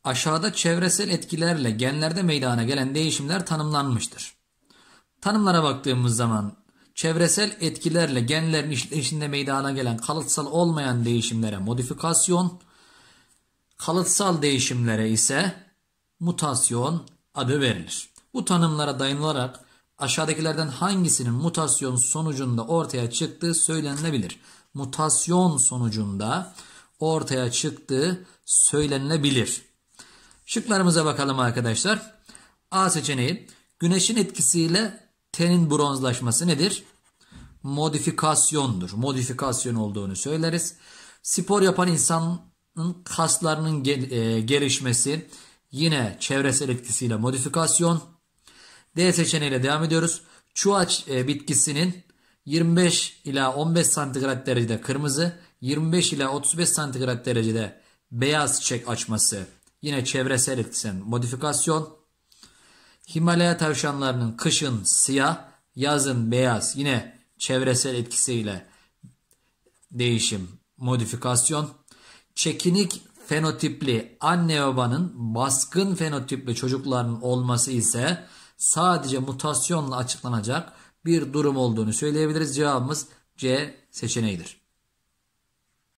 Aşağıda çevresel etkilerle genlerde meydana gelen değişimler tanımlanmıştır. Tanımlara baktığımız zaman çevresel etkilerle genlerin işleyişinde meydana gelen kalıtsal olmayan değişimlere modifikasyon, kalıtsal değişimlere ise mutasyon adı verilir. Bu tanımlara dayanılarak aşağıdakilerden hangisinin mutasyon sonucunda ortaya çıktığı söylenilebilir? Mutasyon sonucunda ortaya çıktığı söylenilebilir. Şıklarımıza bakalım arkadaşlar. A seçeneği, güneşin etkisiyle tenin bronzlaşması nedir? Modifikasyondur. Modifikasyon olduğunu söyleriz. Spor yapan insanın kaslarının gelişmesi yine çevresel etkisiyle modifikasyon. D seçeneğiyle devam ediyoruz. Çuvaç bitkisinin 25 ila 15 santigrat derecede kırmızı, 25 ila 35 santigrat derecede beyaz çiçek açması yine çevresel etkisiyle modifikasyon. Himalaya tavşanlarının kışın siyah, yazın beyaz yine çevresel etkisiyle değişim, modifikasyon. Çekinik fenotipli anne babanın baskın fenotipli çocukların olması ise sadece mutasyonla açıklanacak bir durum olduğunu söyleyebiliriz. Cevabımız C seçeneğidir.